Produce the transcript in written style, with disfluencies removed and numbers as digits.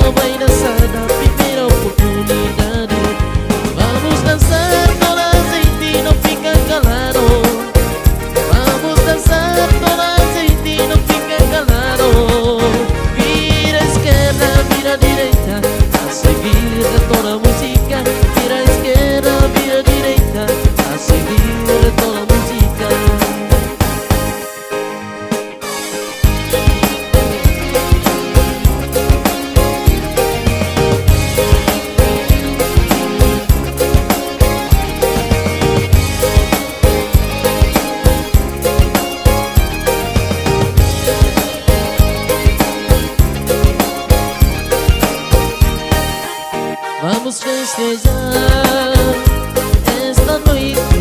só vai dançar da primeira oportunidade. Vamos dançar, toda a gente não fica calado. Vamos dançar, toda a gente não fica calado. Vira à esquerda, vira à direita, a seguir toda a música. Vira à esquerda, vira à direita, a seguir toda a música. Vamos festejar esta noite.